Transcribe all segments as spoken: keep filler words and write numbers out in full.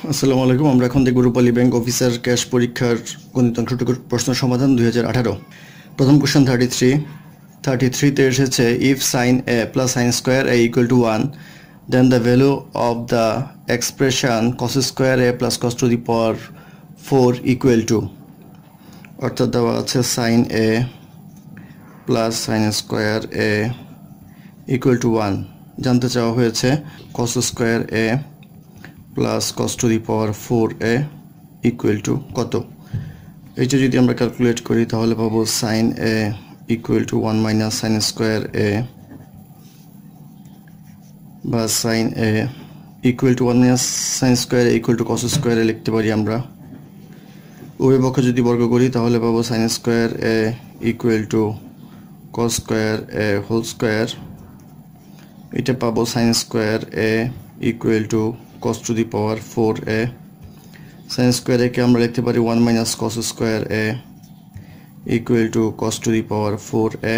আসসালামু আলাইকুম। আমরা এখন দেখব রূপালী ব্যাংক অফিসার ক্যাশ পরীক্ষার গণিত অংশটুকু প্রশ্ন সমাধান দুই হাজার আঠারো। প্রথম কোশ্চেন থার্টি থ্রি থার্টি থ্রিতে এসেছে if sine A plus sine square A equal to one then the value of the expression cos square A plus cos to the power four equal to, অর্থাৎ দেওয়া আছে sine A plus sine square A equal to one. জানতে চাওয়া হয়েছে cos square A plus cos to the power four A equal to কত। এইটা যদি আমরা ক্যালকুলেট করি তাহলে পাবো sine A equal to one minus sine square A বা sine A equal to one minus sine square A equal to cos square A লিখতে পারি আমরা। উভয় পক্ষ যদি বর্গ করি তাহলে পাবো sine square A equal to cos square A whole square. এটা পাবো sine square A equal to cos to the power four a। sin square a কে আমরা লিখতে পারি one minus cos square a equal to cos to the power four a,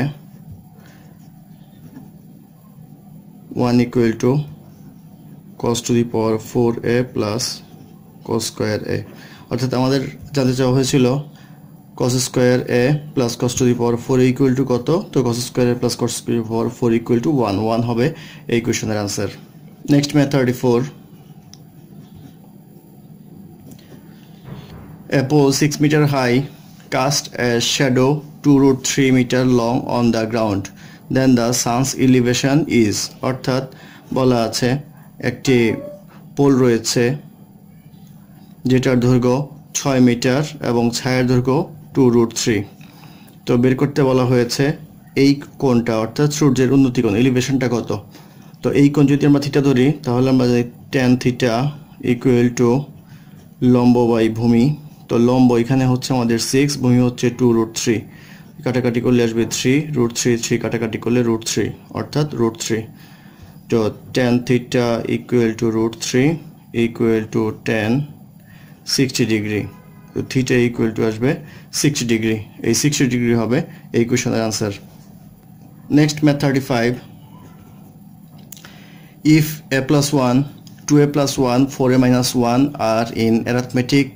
one equal to cos to the power four a plus cos square a। অর্থাৎ আমাদের জানতে চাওয়া হয়েছিল cos square a plus cos to the power four equal to কত, তো cos square a plus cos to the power four equal to one, one হবে এই কোশ্চেনের answer. Next math thirty four. A pole six meter high cast a shadow two root three meter long on the ground. Then the sun's elevation is, অর্থাৎ বলা আছে একটি pole রয়েছে যেটার দৈর্ঘ্য ছয় মিটার এবং ছায়ার দৈর্ঘ্য টু রুট থ্রি। তো বের করতে বলা হয়েছে এই কোণটা, অর্থাৎ সূর্যের উন্নতি কোণ, এলিভেশনটা কত। তো এই কোণ যদি আমরা থিটা ধরি তাহলে আমরা জানি টেন থিটা ইকুয়াল টু লম্ব বাই ভূমি। তো লম্ব এখানে হচ্ছে আমাদের সিক্স, ভূমি হচ্ছে টু রুট থ্রি, কাটাকাটি করলে আসবে থ্রি, রুট থ্রি থ্রি কাটাকাটি করলে রুট থ্রি, অর্থাৎ রুট থ্রি। তো tan theta equal to root three equal to tan sixty degree. তো থিটা ইকুয়াল টু আসবে সিক্সটি ডিগ্রি, এই সিক্সটি ডিগ্রি হবে এই কোয়েশনের answer. Next math thirty five. If A plus one two A plus one four A minus one are in arithmetic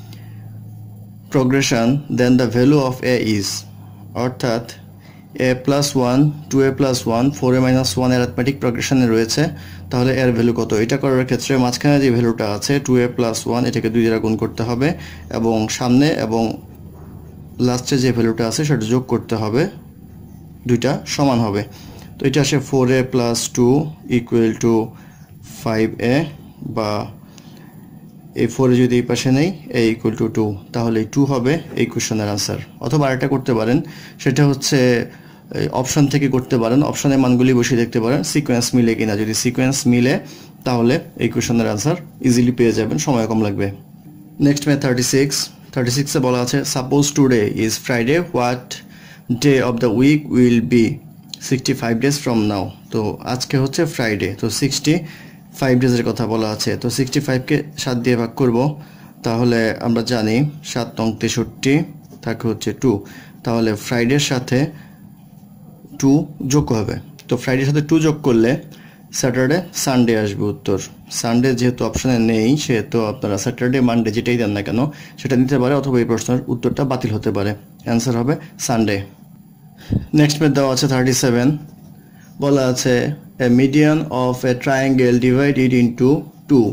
progression then the value of a is, অর্থাৎ a plus one two a plus one four a minus one arithmetic progression এ রয়েছে, তাহলে এর value কত। এটা করার ক্ষেত্রে মাঝখানে যে ভ্যালুটা আছে টু এ plus ওয়ান এটাকে দুই দ্বারা গুণ করতে হবে এবং সামনে এবং লাস্টে যে ভ্যালুটা আছে সেটা যোগ করতে হবে, দুইটা সমান হবে। তো এটা আসে four a plus two equal to five a, বা এই ফোর যদি এই পাশে নেই এ ইকুয়াল টু টু, তাহলে এই টু হবে এই কোশ্চেনের আনসার। অথবা আরেকটা করতে পারেন, সেটা হচ্ছে অপশন থেকে করতে পারেন, অপশনের মানগুলি বসিয়ে দেখতে পারেন সিকোয়েন্স মিলে কিনা। যদি সিকোয়েন্স মিলে তাহলে এই কোশ্চেনের আনসার ইজিলি পেয়ে যাবেন, সময় কম লাগবে। Next math thirty six. Thirty সিক্সে বলা আছে suppose today is Friday what day of the week will be sixty five days from now. তো আজকে হচ্ছে ফ্রাইডে, তো সিক্সটি ফাইভ ডেজের কথা বলা আছে। তো সিক্সটি ফাইভকে সাত দিয়ে ভাগ করব, তাহলে আমরা জানি সাত নং তেষট্টি থাকে হচ্ছে টু, তাহলে ফ্রাইডের সাথে টু যোগ হবে। তো ফ্রাইডের সাথে টু যোগ করলে স্যাটারডে সানডে আসবে উত্তর। সানডে যেহেতু অপশানে নেই সেহেতু আপনারা স্যাটারডে মানডে যেটাই দেন না কেন সেটা নিতে পারে, অথবা এই প্রশ্নের উত্তরটা বাতিল হতে পারে। অ্যান্সার হবে সানডে। নেক্সট ম্যাথ দেওয়া আছে থার্টি সেভেন। বলা আছে a median of a triangle divided into two,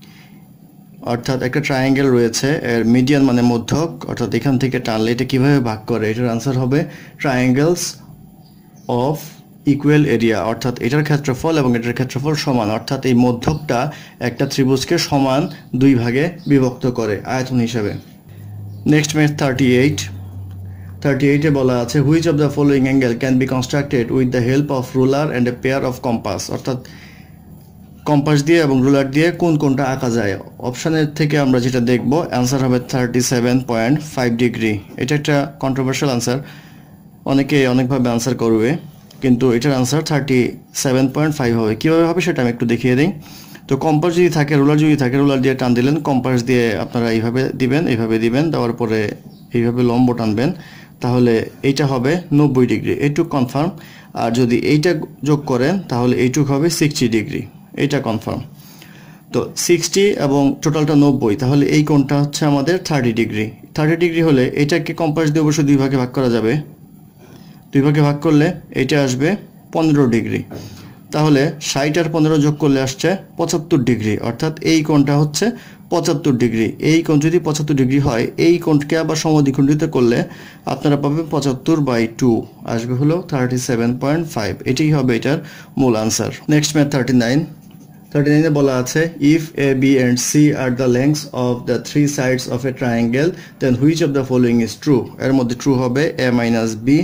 অর্থাৎ একটা ট্রায়াঙ্গেল রয়েছে, এর মিডিয়ান মানে মধ্যক, অর্থাৎ এখান থেকে টানলে এটা কীভাবে ভাগ করে, এটার আনসার হবে ট্রায়াঙ্গেলস অফ ইকুয়াল এরিয়া, অর্থাৎ এটার ক্ষেত্রফল এবং এটার ক্ষেত্রফল সমান, অর্থাৎ এই মধ্যকটা একটা ত্রিভুজকে সমান দুই ভাগে বিভক্ত করে আয়তন হিসাবে। Next math thirty eight. Thirty এইটে বলা আছে which of the following angle can be constructed with the help of ruler and a pair of compass, অর্থাৎ কম্পাস দিয়ে এবং রুলার দিয়ে কোন কোনটা আঁকা যায়। অপশানের থেকে আমরা যেটা দেখব অ্যান্সার হবে thirty seven point five degree. এটা একটা কন্ট্রোভার্সিয়াল আনসার, অনেকে অনেকভাবে আনসার করবে, কিন্তু এটার answer thirty seven point five হবে। কীভাবে হবে সেটা আমি একটু দেখিয়ে দিই। তো কম্পাস যদি থাকে, রুলার যদি থাকে, রুলার দিয়ে টান দিলেন, কম্পাস দিয়ে আপনারা এইভাবে দিবেন, এইভাবে দিবেন, দেওয়ার পরে এইভাবে লম্ব টানবেন, তাহলে এইটা হবে নব্বই ডিগ্রি, এইটুক কনফার্ম। আর যদি এইটা যোগ করেন তাহলে এইটুক হবে সিক্সটি ডিগ্রি, এইটা কনফার্ম। তো সিক্সটি এবং টোটালটা নব্বই, তাহলে এই কোণটা হচ্ছে আমাদের থার্টি ডিগ্রি। থার্টি ডিগ্রি হলে এটাকে কম্পাস দিয়ে অবশ্যই দুই ভাগে ভাগ করা যাবে। দুই ভাগে ভাগ করলে এটা আসবে পনেরো ডিগ্রি। তাহলে ষাট আর পনেরো যোগ করলে আসছে পঁচাত্তর ডিগ্রি, অর্থাৎ এই কোণটা হচ্ছে পঁচাত্তর ডিগ্রি। এই কোণ যদি পঁচাত্তর ডিগ্রি হয়, এই কোণকে আবার সমদ্বিখণ্ডিত করলে আপনারা পাবেন পঁচাত্তর বাই টু, আসবে হলো থার্টি সেভেন পয়েন্ট ফাইভ। এটাই হবে এটার মূল answer. Next math thirty nine. Thirty নাইনে বলা আছে if a b and c are the lengths of the three sides of a triangle then which of the following is true. এর মধ্যে true হবে a minus b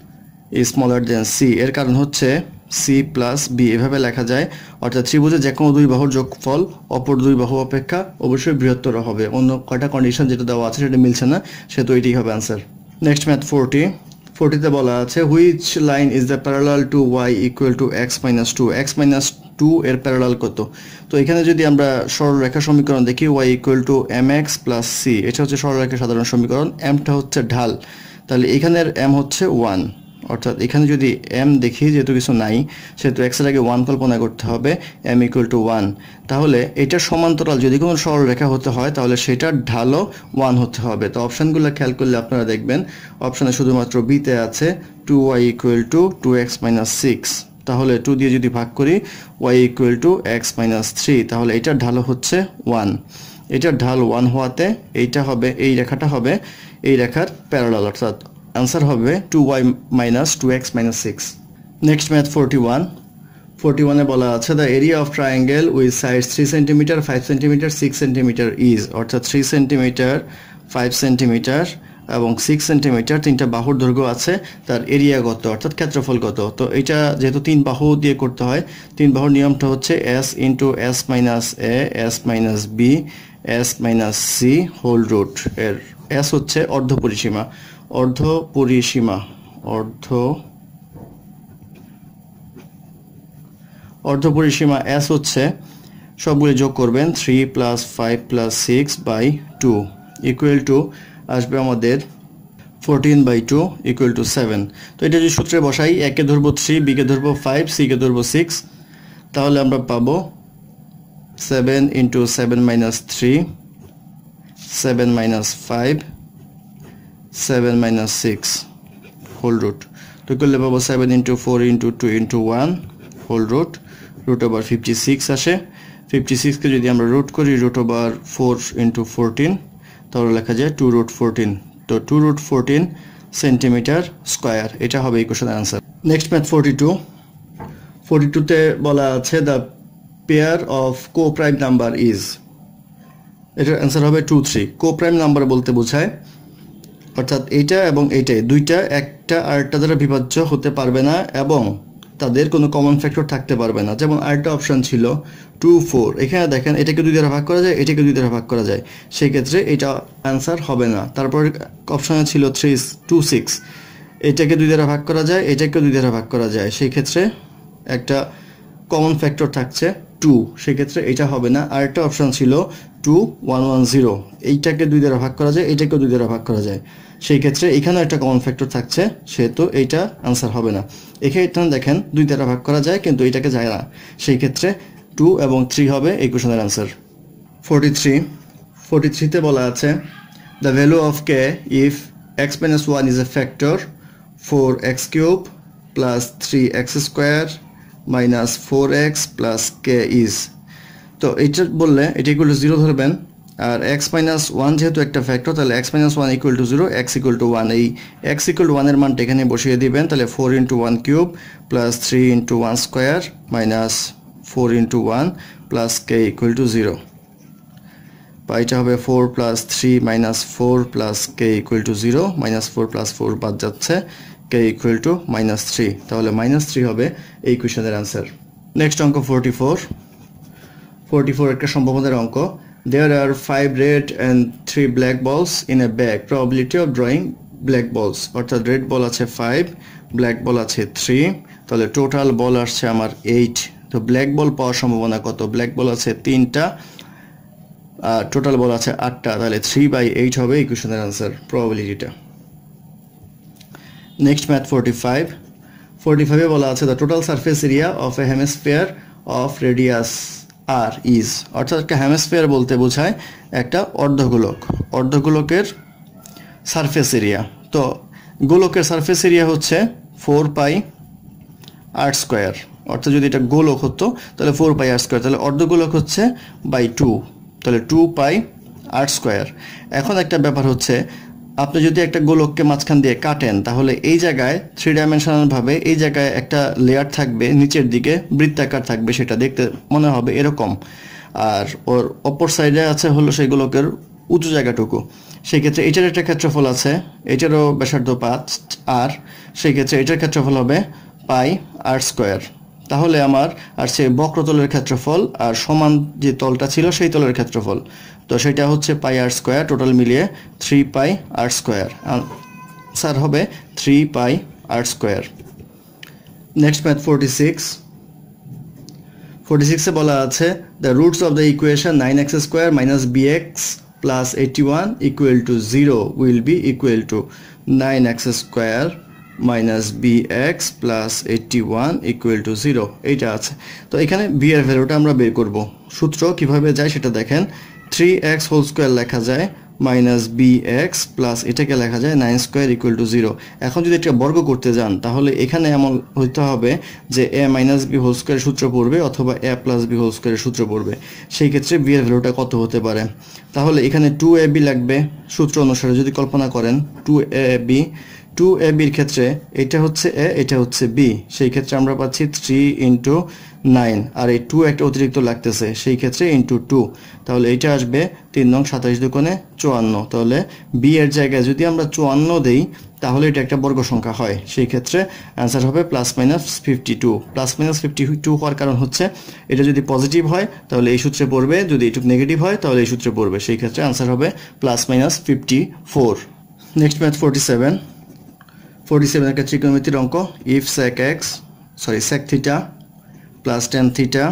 is smaller than c. এর কারণ হচ্ছে C plus B এভাবে লেখা যায়, অর্থাৎ ত্রিভুজে যে কোনো দুই বাহুর যোগফল অপর দুই বাহু অপেক্ষা অবশ্যই বৃহত্তর হবে। অন্য কয়টা কন্ডিশন যেটা দেওয়া আছে সেটা মিলছে না, সেহেতু এটাই হবে আনসার। Next math forty. ফোরটিতে বলা আছে which line is the parallel to y equal to x minus two. X minus two এর প্যারালাল কত? তো এখানে যদি আমরা সরলরেখা সমীকরণ দেখি y equal to m x plus c, এটা হচ্ছে সরলরেখার সাধারণ সমীকরণ। এমটা হচ্ছে ঢাল, তাহলে এখানের এম হচ্ছে ওয়ান, অর্থাৎ এখানে যদি এম দেখি যেহেতু কিছু নাই সেহেতু এক্সের আগে ওয়ান কল্পনা করতে হবে, এম ইকুয়াল টু ওয়ান। তাহলে এটার সমান্তরাল যদি কোনো সরলরেখা হতে হয় তাহলে সেটার ঢালও ওয়ান হতে হবে। তো অপশানগুলো খেয়াল করলে আপনারা দেখবেন অপশানে শুধুমাত্র বিতে আছে two y equal to two x minus six. তাহলে টু দিয়ে যদি ভাগ করি y equal to x minus three, তাহলে এটার ঢালও হচ্ছে ওয়ান। এটার ঢাল ওয়ান হওয়াতে এইটা হবে, এই রেখাটা হবে এই রেখার প্যারালাল, অর্থাৎ আনসার হবে two y minus two x minus six. Next math forty one. Forty ওয়ানে বলা আছে the area of triangle with sides three centimetre five centimetre six centimetre is, অর্থাৎ থ্রি সেন্টিমিটার ফাইভ সেন্টিমিটার এবং six centimetre তিনটা বাহুর দৈর্ঘ্য আছে, তার এরিয়া কত অর্থাৎ ক্ষেত্রফল কত। তো এটা যেহেতু তিন বাহু দিয়ে করতে হয়, তিন বাহুর নিয়মটা হচ্ছে s into s minus a s minus b s minus c whole root. এর এস হচ্ছে অর্ধ পরিসীমা, অর্ধ পরিসীমা অর্ধ অর্ধ পরিসীমা এস হচ্ছে সবগুলো যোগ করবেন three plus five plus six by two equal to আসবে আমাদের fourteen by two equal to seven. তো এটা যদি সূত্রে বসাই, একে ধরবো থ্রি, বিকে ধরবো ফাইভ, সিকে ধরবো সিক্স, তাহলে আমরা পাবো seven into seven minus three, seven minus five, seven minus six whole root. তো করলে পাবো seven into four into two into one whole root, root over fifty six আসে। ফিফটি সিক্সকে যদি আমরা রুট করি root over four into fourteen, তাহলে লেখা যায় টু রুট ফোরটিন। তো two root fourteen centimetre square, এটা হবে এই কোশ্চেনের answer. Next math forty two. Forty টুতে বলা আছে the pair of coprime number is, এটার অ্যান্সার হবে two three. Coprime number বলতে বোঝায় অর্থাৎ এইটা এবং এইটাই দুইটা একটা আরেকটা দ্বারা বিভাজ্য হতে পারবে না এবং তাদের কোনো কমন ফ্যাক্টর থাকতে পারবে না। যেমন আরেকটা অপশন ছিল টু ফোর, এখানে দেখেন এটাকে দুই দ্বারা ভাগ করা যায়, এটাকে দুই দ্বারা ভাগ করা যায়, সেই ক্ষেত্রে এটা অ্যান্সার হবে না। তারপর অপশনে ছিল থ্রি টু সিক্স, এটাকে দুই দ্বারা ভাগ করা যায়, এটাকে দুই দ্বারা ভাগ করা যায়, সেই ক্ষেত্রে একটা কমন ফ্যাক্টর থাকছে টু, সেক্ষেত্রে এটা হবে না। আরেকটা অপশন ছিল টু ওয়ান ওয়ান জিরো, এইটাকে দুই দ্বারা ভাগ করা যায়, এটাকেও দুই দ্বারা ভাগ করা যায়, সেই ক্ষেত্রে এখানেও একটা কমন ফ্যাক্টর থাকছে, সেহেতু এইটা আনসার হবে না। এখানে দেখেন দুই দ্বারা ভাগ করা যায় কিন্তু এটাকে যায় না, সেই ক্ষেত্রে টু এবং থ্রি হবে এই কোশ্চেনের আনসার। Forty three. ফোরটি থ্রিতে বলা আছে the value of k if x minus one is a factor four x cube plus three x square minus four x plus k is. তো এইটা বললে এটা ইকুয়াল টু জিরো ধরবেন, আর x minus one যেহেতু একটা ফ্যাক্টর তাহলে x minus one equal to zero, x equal to one, এই x equal to ওয়ানের মানটা এখানে বসিয়ে দিবেন, তাহলে four into one cube plus three into one square minus four into one plus k equal to zero. বা এটা হবে four plus three minus four plus k equal to zero, minus four plus four বাদ যাচ্ছে, k equal to minus three, তাহলে minus three হবে এই কোয়েশনের answer. Next অঙ্ক ফোরটি ফোর। ফোরটি ফোর একটা সম্ভাবনার অঙ্ক। There are five red and three black balls in a bag. Probability of drawing black balls. অর্থাৎ রেড বল আছে ফাইভ, ব্ল্যাক বল আছে থ্রি, তাহলে টোটাল বল আসছে আমার এইট। তো ব্ল্যাক বল পাওয়ার সম্ভাবনা কত? ব্ল্যাক বল আছে তিনটা, টোটাল বল আছে আটটা, তাহলে থ্রি বাই এইট হবে এই কোয়েশনের আনসার, প্রবাবিলিটিটা। Next math forty five. Forty ফাইভে বলা আছে the total surface area of a hemisphere of radius r is, অর্থাৎ একটা হেমিস্ফিয়ার বলতে বোঝায় একটা অর্ধগোলক, অর্ধগোলকের সারফেস এরিয়া। তো গোলকের সারফেস এরিয়া হচ্ছে ফোর পাই আর স্কোয়ার, অর্থাৎ যদি এটা গোলক হতো তাহলে ফোর পাই আর স্কোয়ার, তাহলে অর্ধগোলক হচ্ছে বাই টু, তাহলে টু পাই আর স্কোয়ার। এখন একটা ব্যাপার হচ্ছে, আপনি যদি একটা গোলককে মাঝখান দিয়ে কাটেন তাহলে এই জায়গায় থ্রি ডাইমেনশনালভাবে এই জায়গায় একটা লেয়ার থাকবে, নিচের দিকে বৃত্তাকার থাকবে, সেটা দেখতে মনে হবে এরকম। আর ওর অপর সাইডে আছে হলো সেই গোলকের উঁচু জায়গাটুকু। সেই ক্ষেত্রে এটার একটা ক্ষেত্রফল আছে, এটারও ব্যাসার্ধ পাঁচ, আর সেই ক্ষেত্রে এটার ক্ষেত্রফল হবে পাই আর স্কোয়ার। তাহলে আমার আর সে বক্রতলের ক্ষেত্রফল আর সমান যে তলটা ছিল সেই তলের ক্ষেত্রফল, তো সেটা হচ্ছে পাই আর স্কোয়ার, টোটাল মিলিয়ে three pi r square. Sir হবে three pi r square. Next math forty six. Forty সিক্সে বলা আছে the roots of the equation nine x square minus b x plus eighty one equal to zero will be equal to nine x square minus b x plus eighty one equal to zero, এইটা আছে। তো এখানে B এর ভ্যালুটা আমরা বের করব। সূত্র কিভাবে যায় সেটা দেখেন, থ্রি এক্স হোল স্কোয়ার লেখা যায় মাইনাস বি এক্স প্লাস এটাকে লেখা যায় nine square equal to zero. এখন যদি এটা বর্গ করতে যান তাহলে এখানে এমন হইতে হবে যে এ মাইনাস বি হোল স্কোয়ারের সূত্র পড়বে অথবা এ প্লাস বি হোল স্কোয়ারের সূত্র পড়বে। সেই ক্ষেত্রে বি এর ভ্যালুটা কত হতে পারে? তাহলে এখানে টু এ বি লাগবে সূত্র অনুসারে, যদি কল্পনা করেন two a b, two a বির ক্ষেত্রে এটা হচ্ছে এ, এটা হচ্ছে বি, সেই ক্ষেত্রে আমরা পাচ্ছি থ্রি ইন্টু নাইন, আর এই টু একটা অতিরিক্ত লাগতেছে, সেই ক্ষেত্রে ইন্টু টু, তাহলে এইটা আসবে তিন নং সাতাইশ দুকোণে চুয়ান্ন। তাহলে বি এর জায়গায় যদি আমরা চুয়ান্ন দেই তাহলে এটা একটা বর্গ সংখ্যা হয়, সেই ক্ষেত্রে অ্যান্সার হবে plus minus fifty two. Plus minus fifty two হওয়ার কারণ হচ্ছে এটা যদি পজিটিভ হয় তাহলে এই সূত্রে পড়বে, যদি এটুকু নেগেটিভ হয় তাহলে এই সূত্রে পড়বে, সেই ক্ষেত্রে অ্যান্সার হবে plus minus fifty four. Next math forty seven. Forty seven একটা ত্রিকোণমিতির অঙ্ক, if sec x sorry sec theta plus tan theta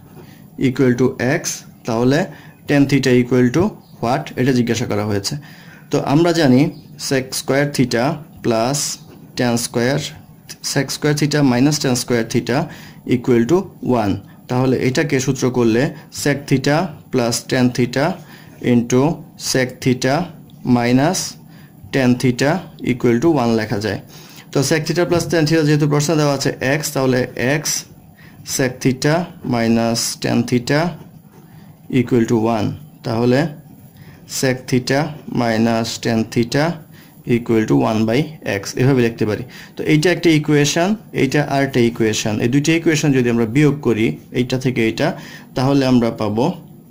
equal to x, তাহলে tan theta equal to what, এটা জিজ্ঞাসা করা হয়েছে। তো আমরা জানি sec square theta plus tan square sec square theta minus tan square theta equal to one. তাহলে এটাকে সূত্র করলে sec theta plus tan theta into sec theta minus tan theta equal to one লেখা যায়। তো sec theta plus tan theta যেহেতু প্রশ্ন দেওয়া আছে এক্স, তাহলে x sec theta minus tan theta equal to one, তাহলে sec theta minus tan theta equal to one by x, এভাবে লিখতে পারি। তো এইটা একটা ইকুয়েশন, এইটা আর একটা ইকুয়েশন, এই দুইটা ইকুয়েশন যদি আমরা বিয়োগ করি এইটা থেকে এইটা, তাহলে আমরা পাবো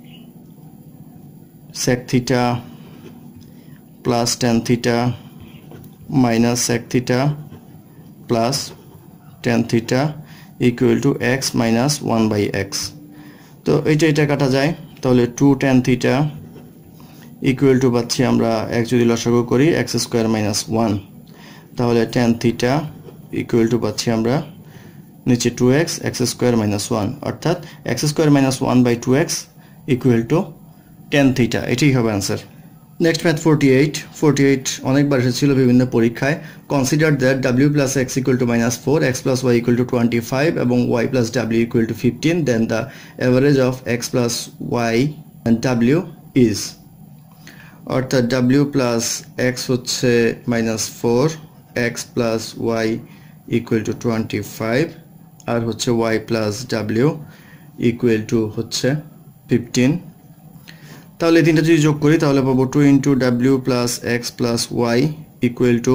sec theta plus tan theta minus sec theta plus tan theta equal to x minus one by x. তো এইটা এটা কাটা যায়, তাহলে two tan theta equal to পাচ্ছি আমরা এক্স যদি লসাগু করি এক্স স্কোয়ার মাইনাস ওয়ান, তাহলে টেন থিটা ইকুয়াল টু পাচ্ছি আমরা নিচে two x x square minus one, অর্থাৎ x square minus one by two x equal to tan theta, এটাই হবে answer. Next math forty eight. Forty eight অনেকবার এসেছিল বিভিন্ন পরীক্ষায়। Consider that W plus X equal to minus four, x plus Y equal to twenty five এবং Y plus W equal to fifteen, then the average of X plus Y and W is. অর্থাৎ W plus X হচ্ছে minus four, x plus Y equal to twenty five, আর হচ্ছে Y plus W equal to হচ্ছে fifteen. তাহলে এই তিনটা যদি যোগ করি তাহলে পাবো টু ইন্টু ডাব্লিউ plus x plus Y equal to,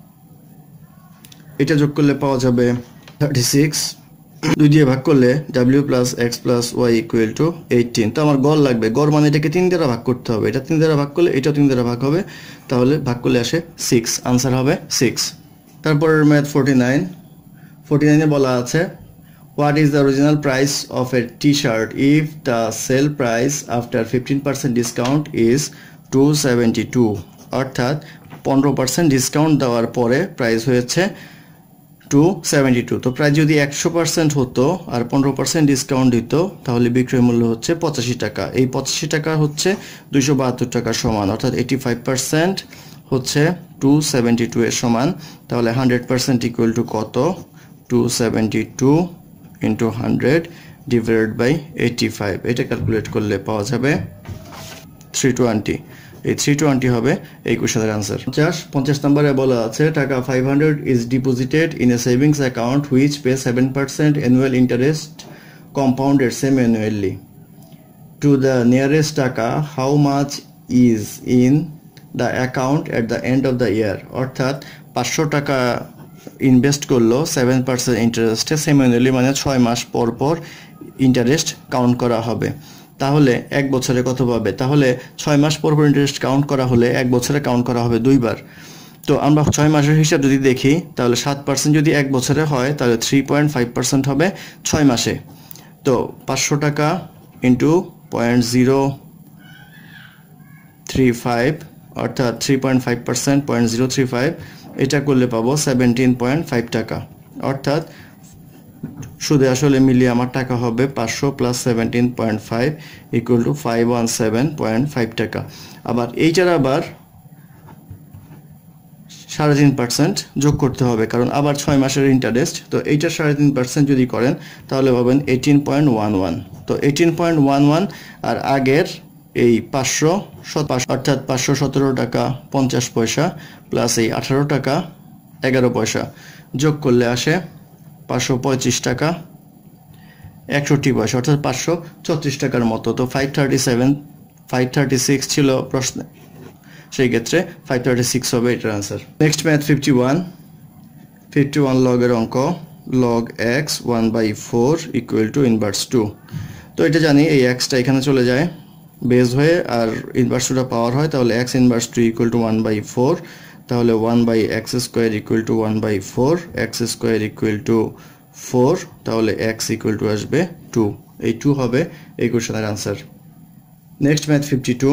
এটা যোগ করলে পাওয়া যাবে থার্টি সিক্স, দুই দিয়ে ভাগ করলে ডাব্লিউ plus x plus Y equal to eighteen. তো আমার গড় লাগবে, গড় মানে এটাকে তিন দ্বারা ভাগ করতে হবে, এটা তিন দ্বারা ভাগ করলে এটাও তিন দ্বারা ভাগ হবে, তাহলে ভাগ করলে আসে সিক্স, আনসার হবে সিক্স। তারপরের ম্যাথ ফোরটি নাইন। ফোরটি নাইনে বলা আছে what is the original price of a t-shirt if the sale price after fifteen percent discount is two seventy-two, অর্থাৎ পনেরো পার্সেন্ট ডিসকাউন্ট দেওয়ার পরে প্রাইস হয়েছে টু সেভেন্টি টু। তো প্রাইস যদি একশো পার্সেন্ট হতো আর পনেরো পার্সেন্ট ডিসকাউন্ট দিত তাহলে বিক্রয় মূল্য হচ্ছে পঁচাশি টাকা। এই পঁচাশি টাকা হচ্ছে দুইশো বাহাত্তর টাকার সমান, অর্থাৎ এইটি ফাইভ পার্সেন্ট হচ্ছে টু সেভেন্টি টু এর সমান। তাহলে হান্ড্রেড পার্সেন্ট ইকুয়াল টু কত? Two seventy two into hundred divided by eighty five, এটা ক্যালকুলেট করলে পাওয়া যাবে থ্রি টোয়েন্টি। এই থ্রি টোয়েন্টি হবে এই কোশ্চেনের আনসার। পঞ্চাশ পঞ্চাশ নম্বরে বলা আছে taka five hundred is deposited in a savings account which pay seven percent annual interest compounded semiannually to the nearest taka how much is in the account at the end of the year. অর্থাৎ পাঁচশো টাকা invest করলো seven percent ইন্টারেস্টে semiannually, মানে ছয় মাস পর পর interest count করা হবে। তাহলে এক বছরে কত পাবে? তাহলে ছয় মাস পর পর ইন্টারেস্ট কাউন্ট করা হলে এক বছরে কাউন্ট করা হবে দুইবার। তো আমরা ছয় মাসের হিসাব যদি দেখি তাহলে সাত পার্সেন্ট যদি এক বছরে হয় তাহলে থ্রি পয়েন্ট ফাইভ পার্সেন্ট হবে ছয় মাসে। তো পাঁচশো টাকা into point zero three five অর্থাৎ three point five percent point zero three five, এটা করলে পাবো সেভেন্টিন পয়েন্ট ফাইভ টাকা। অর্থাৎ সুদে আসলে মিলিয়ে আমার টাকা হবে পাঁচশো plus seventeen point five equal to five one seven point five টাকা। আবার এইটার আবার সাড়ে তিন পার্সেন্ট যোগ করতে হবে, কারণ আবার ছয় মাসের ইন্টারেস্ট। তো এইটার সাড়ে তিন পার্সেন্ট যদি করেন তাহলে পাবেন এইটিন পয়েন্ট ওয়ান ওয়ান। তো এইটিন পয়েন্ট ওয়ান ওয়ান আর আগের এই পাঁচশো অর্থাৎ পাঁচশো সতেরো টাকা পঞ্চাশ পয়সা প্লাস এই আঠারো টাকা এগারো পয়সা যোগ করলে আসে পাঁচশো পঁয়ত্রিশ টাকা একষট্টি পয়সা, অর্থাৎ পাঁচশো ছত্রিশ টাকার মতো। তো five thirty seven five thirty six ছিল প্রশ্নে, সেই ক্ষেত্রে ফাইভ থার্টি সিক্স হবে এটার answer. Next math fifty one fifty one লগের অঙ্ক log x one by four equal to inverse two. তো এটা জানি এই এক্সটা এখানে চলে যায় বেস হয়ে আর ইনভার্স টুটা পাওয়ার হয়, তাহলে x inverse two equal to one by four, তাহলে one by x square equal to one by four, x square equal to four, তাহলে এক্স ইকুয়াল টু আসবে টু। এই টু হবে এই কোশ্চেনের answer. Next math fifty two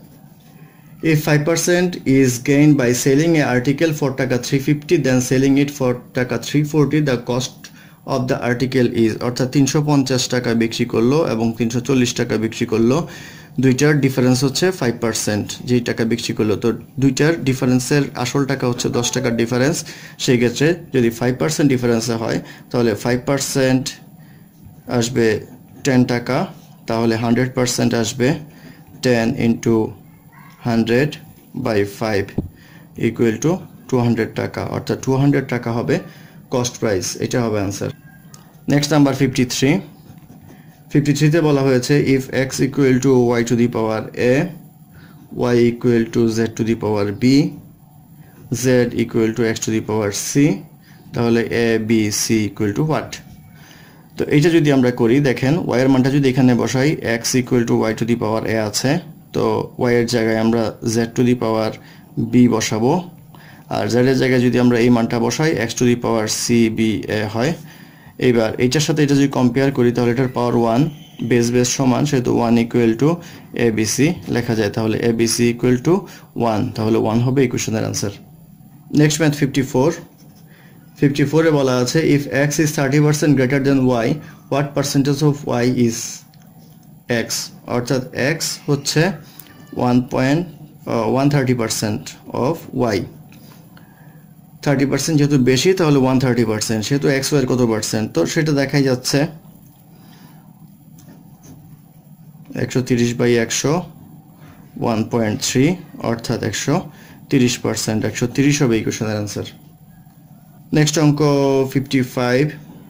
if five percent is gained by selling a article for taka three fifty then selling it for taka three forty, the cost of the article is, অর্থাৎ তিনশো পঞ্চাশ টাকা বিক্রি করলো এবং তিনশো চল্লিশ টাকা বিক্রি করলো, দুইটার ডিফারেন্স হচ্ছে ফাইভ পার্সেন্ট যেই টাকা বিক্রি করলো। তো দুইটার ডিফারেন্সের আসল টাকা হচ্ছে দশ টাকার ডিফারেন্স, সেই ক্ষেত্রে যদি ফাইভ পার্সেন্ট ডিফারেন্সে হয় তাহলে ফাইভ পার্সেন্ট আসবে টেন টাকা, তাহলে হান্ড্রেড পার্সেন্ট আসবে ten into hundred by five equal to two hundred টাকা, অর্থাৎ টু হান্ড্রেড টাকা হবে কস্ট প্রাইস, এটা হবে answer. Next number fifty three fifty থ্রিতে বলা হয়েছে if x equal to y to the power a, y equal to z to the power b, z equal to x to the power c, তাহলে a b c equal to what. তো এইটা যদি আমরা করি দেখেন ওয়াইয়ের মানটা যদি এখানে বসাই x equal to y to the power a আছে, তো ওয়াইয়ের জায়গায় আমরা z to the power b বসাবো, আর জেডের জায়গায় যদি আমরা এই মানটা বসাই x to the power c b a হয়। এইবার এইটার সাথে এটা যদি কম্পেয়ার করি তাহলে এটার পাওয়ার ওয়ান, বেস বেস সমান, সেহেতু one equal to a b c লেখা যায়, তাহলে a b c equal to one, তাহলে ওয়ান হবে এই কোশ্চেনের answer. Next math fifty four fifty ফোরে বলা আছে if x is thirty percent greater than y what percentage of y is x, অর্থাৎ এক্স হচ্ছে one point one thirty percent of y, thirty percent যেহেতু বেশি তাহলে ওয়ান থার্টি পার্সেন্ট, সেহেতু x ওয়াইয়ের কত পার্সেন্ট, তো সেটা দেখাই যাচ্ছে একশো তিরিশ বাই একশো ওয়ান পয়েন্ট থ্রি, অর্থাৎ একশো তিরিশ পার্সেন্ট, একশো তিরিশ হবে এই কোশ্চেনের আনসার। নেক্সট অঙ্ক fifty five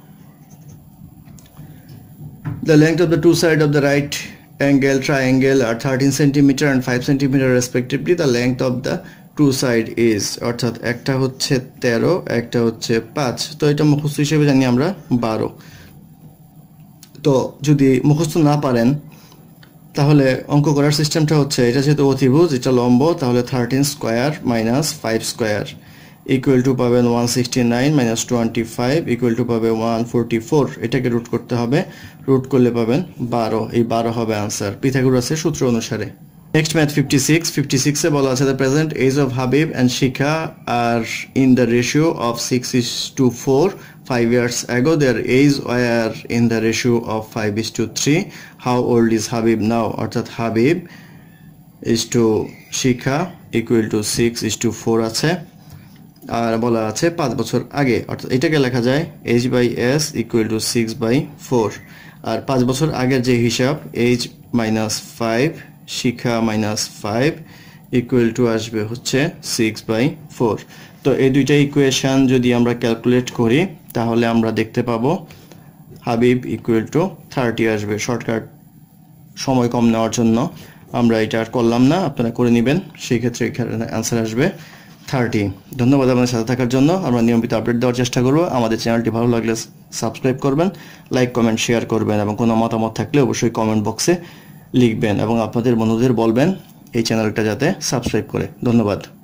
the length of the two sides of the right angle triangle are thirteen centimeter and five centimeter respectively, the length of the two side is, অর্থাৎ একটা হচ্ছে তেরো একটা হচ্ছে পাঁচ, তো এটা মুখস্থ হিসেবে জানি আমরা বারো। তো যদি মুখস্থ না পারেন তাহলে অঙ্ক করার সিস্টেমটা হচ্ছে এটা যেহেতু অতিভুজ এটা লম্ব, তাহলে thirteen square minus five square equal to পাবেন one sixty nine minus twenty five equal to পাবে ওয়ান ফোরটি ফোর, এটাকে রুট করতে হবে, রুট করলে পাবেন বারো, এই বারো হবে আনসার পিথাগোরাসের সূত্র অনুসারে। Next math fifty six fifty সিক্সে বলা আছে the present age of Habib and Shikha are in the ratio of six is to four, five years ago their age were in the ratio of five is to three, how old is Habib now, অর্থাৎ Habib is to Shikha equal to six is to four আছে, আর বলা আছে পাঁচ বছর আগে, অর্থাৎ এটাকে লেখা যায় h by s equal to six by four, আর পাঁচ বছর আগের যে হিসাব H minus five Shikha minus five equal to আসবে হচ্ছে সিক্স বাই ফোর। তো এই দুইটা ইকুয়েশান যদি আমরা ক্যালকুলেট করি তাহলে আমরা দেখতে পাবো হাবিব ইকুয়াল টু থার্টি আসবে। শর্টকাট সময় কম নেওয়ার জন্য আমরা এটা আর করলাম না, আপনারা করে নেবেন, সেই ক্ষেত্রে এখানে অ্যান্সার আসবে থার্টি। ধন্যবাদ আপনাদের সাথে থাকার জন্য। আমরা নিয়মিত আপডেট দেওয়ার চেষ্টা করব। আমাদের চ্যানেলটি ভালো লাগলে সাবস্ক্রাইব করবেন, লাইক কমেন্ট শেয়ার করবেন এবং কোনো মতামত থাকলে অবশ্যই কমেন্ট বক্সে লিখবেন এবং আপনাদের বন্ধুদের বলবেন এই চ্যানেলটা যাতে সাবস্ক্রাইব করে। ধন্যবাদ।